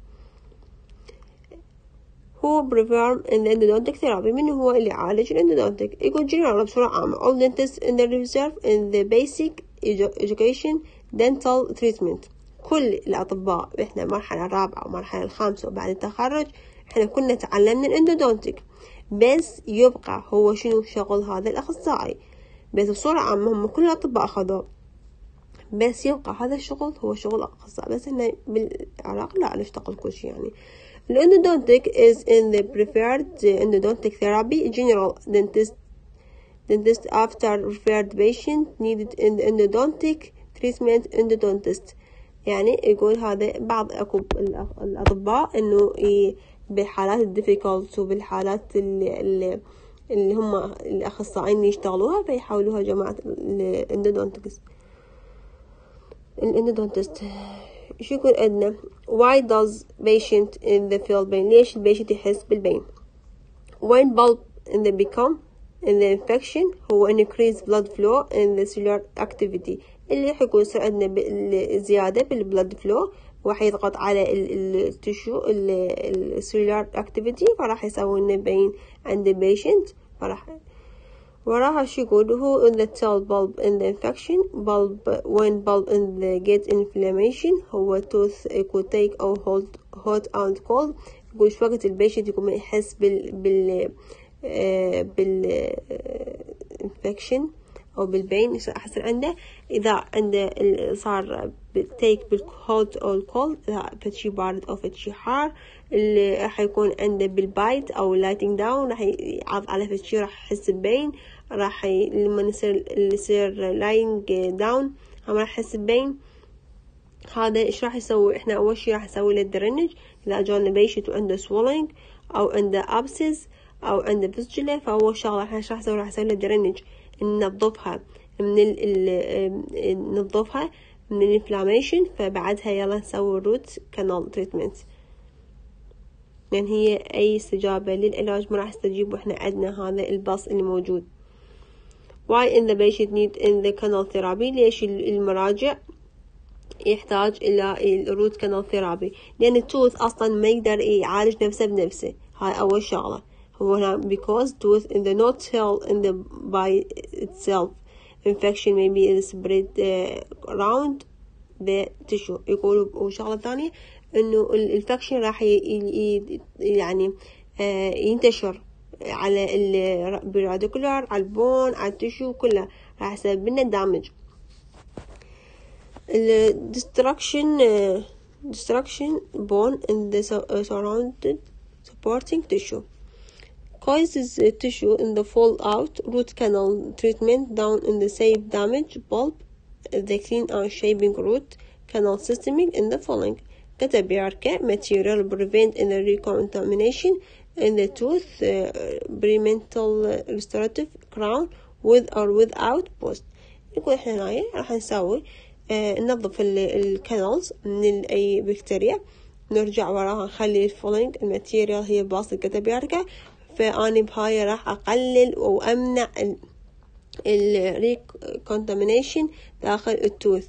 هو perform in the endodontic therapy. من هو اللي يعالج الاندودونتيك؟ يقول general بصورة عامة all dentists in the reserve in the basic education dental treatment. كل الأطباء إحنا المرحلة الرابعة والمرحلة الخامسة وبعد التخرج إحنا كنا تعلمنا الاندودونتيك، بس يبقى هو شنو شغل هذا الأخصائي. بس بصورة عامة هم كل الأطباء أخذوه، بس يبقى هذا الشغل هو شغل أخصائي. بس إحنا بالعراق لا نشتغل كل شيء يعني. Endodontic is in the preferred endodontic therapy. General dentist after referred patient needed in the endodontic treatment endodontist. يعني يقول هذا بعض أكو الأطباء إنه بالحالات الديفيكولت وبالحالات اللي هم الأخصائيين يشتغلوها فيحاولوها جماعة الاندودونتكس الاندودونتست. شو يقول عندنا why does patient in the feel pain؟ ليش البيشنت يحس بالبين؟ when bulb in the become in the infection هو increase blood flow in the cellular activity. اللي حيكون يصير عندنا زيادة بالبلد فلو وراح يضغط على التشو السيلولار اكتيفيتي، فراح يسوي لنا بين عند البيشنت. وراها شو يقول هو in the cell bulb in the infection bulb when bulb in the get inflammation هو tooth could take or hold hot and cold. يقول شو وقت البيشنت يكون يحس بالانفكشن أو بالبين يصير أحسن عنده. إذا عنده صار تيك بالهوت أو الكولد، إذا فتشي بارد أو فتشي حار، اللي راح يكون عنده بالبايت أو لايتنج داون راح يعض على فتشي راح يحس ببين. راح لما يصير لاينج داون هم راح يحس ببين. هذا إيش راح يسوي؟ إحنا أول شي راح نسوي له درينج. إذا جانا بيشنت وعنده swelling أو عنده abscess أو عنده فيستولا، فأول شغلة إحنا إيش راح نسوي؟ راح نسوي له درينج، ننظفها ننظفها من الانفلاميشن. فبعدها يلا نسوي روت كانال تريتمنت، لأن هي أي استجابة للعلاج ما راح يستجيب وإحنا عندنا هذا البص اللي موجود. why in the patient need in the canal therapy؟ ليش المراجع يحتاج إلى الروت كانال ثيرابي؟ لأن التوث أصلا ما يقدر يعالج نفسه بنفسه. هاي أول شغلة. هو هنا because tooth in the not heal in the by itself infection may be spread around the tissue. يقولوا. وشغلة ثانية إنه الانفكشن راح يعني ينتشر على الراديكولار، على البون، على التشو كله، راح يسبب لنا دامج. destruction bone in the surrounded supporting tissue causes tissue in the fall out. Root canal treatment down in the save damage pulp the clean and shaping root canal systemic in the following كتبياركا material prevent in the recontamination in the tooth perimental restorative crown with or without post. نقول احنا هنا راح نسوي ننظف الكانالز من أي بكتيريا، نرجع وراها نخلي الفولينج الماتيريال هي باص الكتابياركا. فأنا بهاي راح أقلل وأمنع الريكونتامينيشن داخل التوث.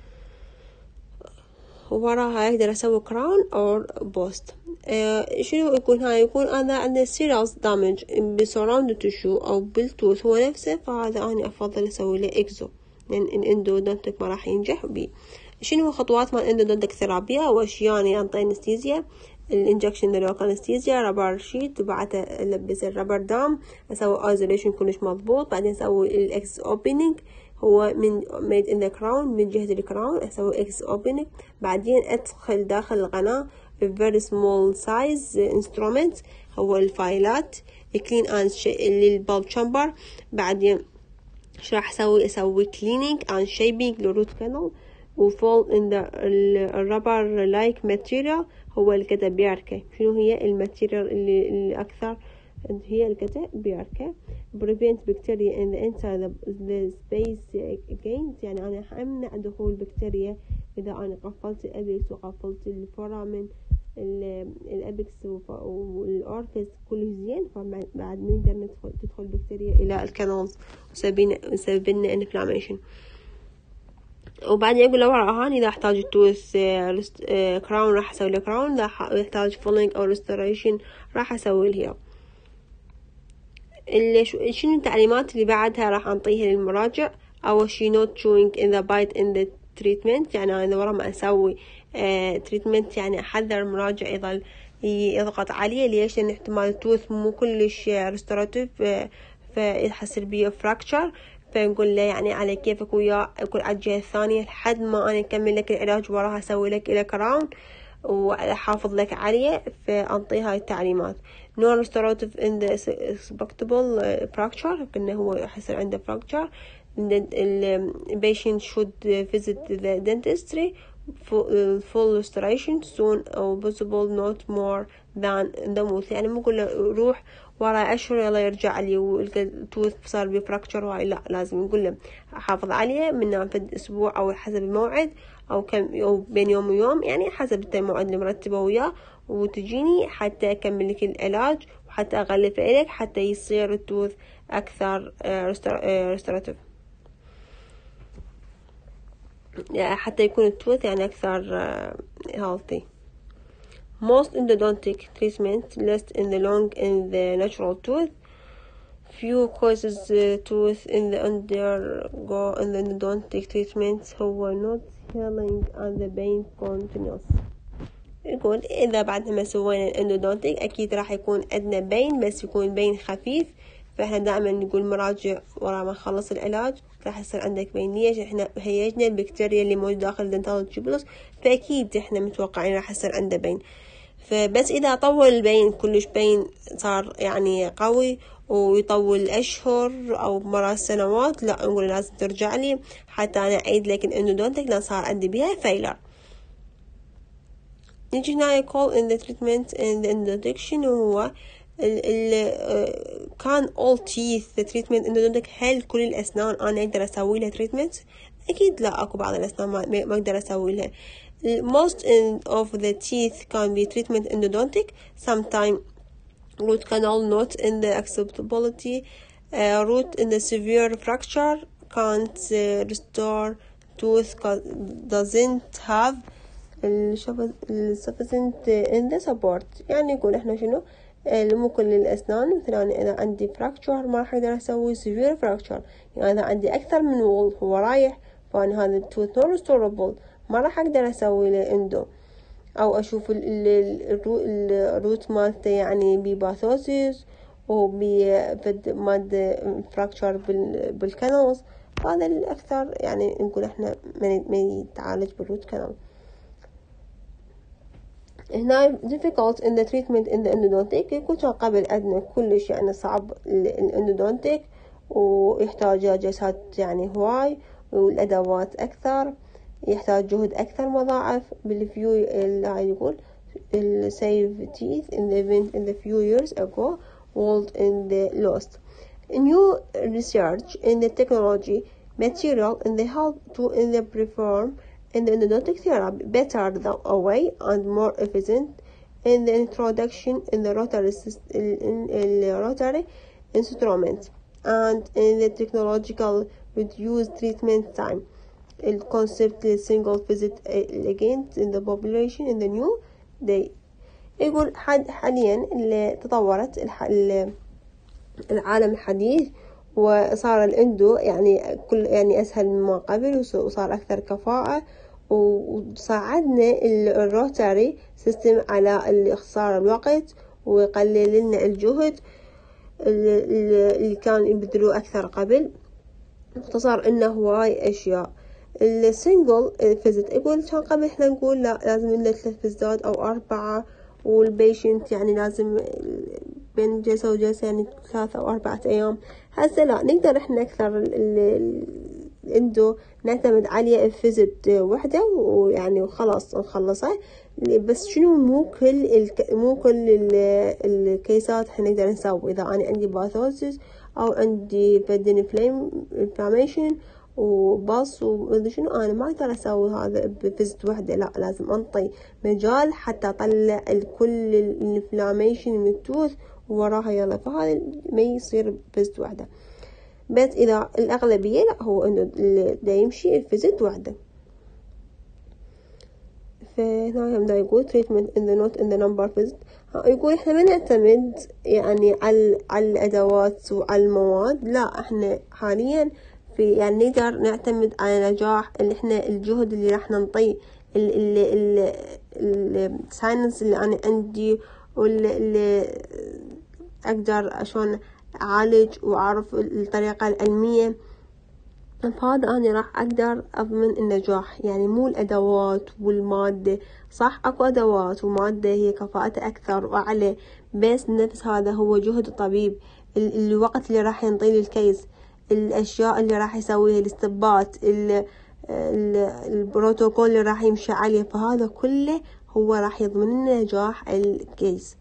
وراها أقدر أسوي كراون أو بوست. شنو يكون هاي؟ يكون أنا عندي سيريس دامج بسراوند تشو أو بالتوث هو نفسه، فهذا أنا أفضل أسوي له إكزو، لأن الإندودونتك ما راح ينجح بيه. شنو خطوات مال الإندودونتك ثيرابيا؟ أول شي يعني أنطي أنستيزيا، الانجكشن لوكال أنستيزيا، رابر شيت، وبعدها ألبس الرابر دام، أسوي ايزوليشن كلش مضبوط، بعدين أسوي الإكس أوبننج هو من made in the crown من جهة الكراون، أسوي إكس أوبننج، بعدين أدخل داخل القناة very small size instrument هو الفايلات clean and للبالب chamber. بعدين شو راح أسوي cleaning and shaping للروت كانال وفول in the rubber like material هو الكتابياركا. شنو هي الماتيريال اللي أكثر؟ هي الكتابياركا. prevent bacteria in the inside the space again، يعني أنا أمنع دخول بكتيريا إذا أنا قفلت الأبيكس وقفلت الفورامين الأبيكس والأورفيس كله زين، فبعد نقدر تدخل بكتيريا إلى الكانالز وسبب لنا انفلاميشن. وبعدين أقول له وراها إذا احتاج التوث كراون راح أسوي له كراون، إذا يحتاج فولينج أو ريستوريشن راح أسوي له. شنو التعليمات اللي بعدها راح أنطيها للمراجع؟ أول شي not chewing in the bite in the treatment، يعني أنا ورا ما أسوي treatment يعني أحذر المراجع يظل يضغط عليه. ليش؟ لأن احتمال التوث مو كلش restorative فيحصل بيه fracture، فنقول له يعني على كيفك وياه يكون على الجهة الثانية لحد ما أنا أكمل لك العلاج، وراها أسوي لك إلى كراون وأحافظ لك عليه. فأنطيه هاي التعليمات. no restorative in the expectable fracture، كأنه هو يحصل عنده fracture. the patient should visit the dentistry full restoration soon or possible not more than the mouth، يعني مو كله روح ورا أشهر يلا يرجع لي والتوث صار بفراكتشر وهاي، لا، لازم نقول له حافظ عليه من أسبوع أو حسب الموعد أو كم أو بين يوم ويوم، يعني حسب الموعد اللي مرتبه وياه، وتجيني حتى أكمل لك العلاج وحتى أغلفه لك حتى يصير التوث أكثر restorative، حتى يكون التوث يعني أكثر healthy. Most endodontic treatment less in the long in the natural tooth. Few causes tooth in the undergo in the endodontic treatment هو not healing and the pain continuous. يقول إذا بعد ما سوينا الإندودونتيك أكيد راح يكون عندنا بين، بس يكون بين خفيف، فإحنا دائما نقول مراجع ورا ما نخلص العلاج راح يصير عندك بين. ليش؟ إحنا هيجنا البكتيريا اللي موجودة داخل الدنتال تيوبولوس، فأكيد إحنا متوقعين راح يصير عنده بين. فبس إذا طول البين كلش بين صار يعني قوي ويطول أشهر أو مرات سنوات، لا نقول لازم ترجع لي حتى أنا أعيد لك الإندودونتيك لأن صار عندي بيها فيلر. نيجي هنا يقول in the treatment in the endodontics هو كان all teeth the treatment endodontic. هل كل الأسنان أنا أقدر أسوي لها treatment؟ أكيد لا، أكو بعض الأسنان ما أقدر أسوي لها. most of the teeth can be treatment endodontic. Sometimes root canal not in the acceptability. Root in the severe fracture can't restore tooth, doesn't have sufficient in the support. يعني يقول احنا شنو مو كل الأسنان. مثلا إذا عندي fracture ما راح أقدر أسوي severe fracture، يعني إذا عندي أكثر من wall هو رايح، فأنا هذا tooth non restorable ما راح أقدر أسوي له إندو، أو أشوف الروت مالته يعني بباثوسيس وبفد ماد fracture بالكانالز. هذا الأكثر يعني نقول إحنا ما يتعالج بالروت كانال. هنا difficult in the treatment in the endodontic. يكون قبل عندنا كلش يعني صعب الاندودونتيك ويحتاج جلسات يعني هواي والأدوات أكثر، يحتاج جهد أكثر مضاعف. بالفيو اللي يقول save teeth in the event in the few years ago world in the lost. New research in the technology material in the help to in the perform in the endodontic therapy better the way and more efficient in the introduction in the rotary instrument and in the technological reduced treatment time. The concept single visit again in the population in the new day. يقول حاليا اللي تطورت العالم الحديث وصار الاندو يعني كل يعني أسهل مما قبل وصار أكثر كفاءة، وساعدنا الروتاري سيستم على اختصار الوقت ويقلل لنا الجهد اللي كان يبذلوه أكثر قبل. اختصار إنه هواي أشياء. السنجل فيزيت يقول كان قبل إحنا نقول لا لازم لنا 3 فيزات أو 4، والبيشنت يعني لازم بين جلسة وجلسة يعني 3 أو 4 أيام. هسه لا، نقدر إحنا أكثر الإندو نعتمد عليه فيزت وحدة ويعني وخلاص نخلصه. بس شنو مو كل الكيسات إحنا نقدر نسوي. إذا أنا عندي باثوسيس أو عندي بدن inflammation وباص ومدري شنو، أنا ما أقدر أسوي هذا بفيزت وحدة، لا لازم أنطي مجال حتى أطلع كل الانفلاميشن من التوث وراها يلا، فهذا ما يصير بفيزت وحدة. بس إذا الأغلبية لا، هو إنه دا يمشي الفيزت وحدة. فهنا هم دا يقول treatment in the not in the number visit. يقول إحنا ما نعتمد يعني على الأدوات وعلى المواد، لا إحنا حاليا في يعني نقدر نعتمد على نجاح اللي إحنا الجهد اللي راح ننطيه الساينس اللي أنا عندي واللي أقدر عشان أعالج وأعرف الطريقة العلمية، فهذا أنا راح أقدر أضمن النجاح. يعني مو الأدوات والمادة، صح أكو أدوات ومادة هي كفاءتها أكثر وأعلى، بس نفس هذا هو جهد الطبيب، الوقت اللي راح ينطيه للكيس، الأشياء اللي راح يسويها، الاستبات، البروتوكول اللي راح يمشي عليه، فهذا كله هو راح يضمن لنا نجاح الكيس.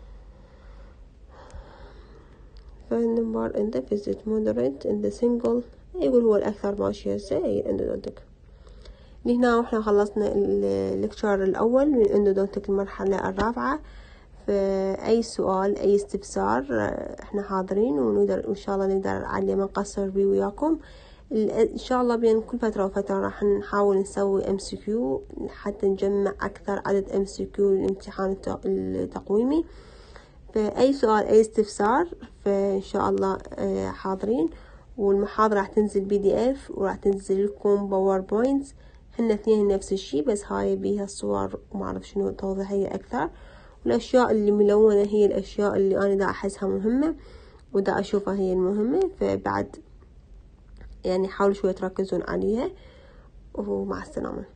فالنمبر in the visit moderate in the single يقول هو الأكثر ماشي هسه هي الاندودونتيك. لهنا وإحنا خلصنا الليكتشر الأول من الاندودونتيك المرحلة الرابعة. فأي سؤال أي استفسار إحنا حاضرين ونقدر إن شاء الله نقدر عليه ما نقصر بيه وياكم. إن شاء الله بين كل فترة وفترة راح نحاول نسوي MCQ حتى نجمع أكثر عدد MCQ للامتحان التقويمي. فأي سؤال أي استفسار فإن شاء الله حاضرين. والمحاضرة راح تنزل PDF وراح تنزل لكم باوربوينت هن اثنين نفس الشي، بس هاي بيها الصور وما أعرف شنو توضيحية أكثر. والأشياء اللي ملونة هي الأشياء اللي أنا دا أحسها مهمة ودا أشوفها هي المهمة، فبعد يعني حاولوا شوية تركزون عليها. ومع السلامة.